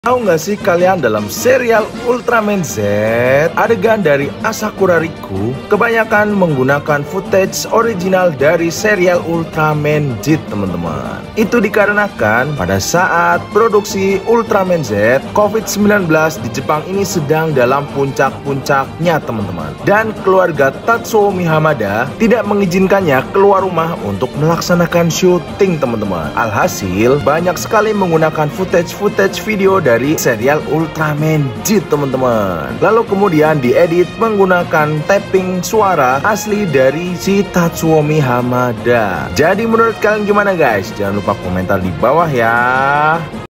Tahu nggak sih kalian dalam serial Ultraman Z, adegan dari Asakura Riku kebanyakan menggunakan footage original dari serial Ultraman Z, teman-teman. Itu dikarenakan pada saat produksi Ultraman Z, COVID-19 di Jepang ini sedang dalam puncak-puncaknya, teman-teman. Dan keluarga Tatsuomi Hamada tidak mengizinkannya keluar rumah untuk melaksanakan syuting, teman-teman. Alhasil, banyak sekali menggunakan footage video dari serial Ultraman Z, teman-teman. Lalu kemudian diedit menggunakan tapping suara asli dari si Tatsuomi Hamada. Jadi menurut kalian gimana guys? Jangan lupa komentar di bawah ya.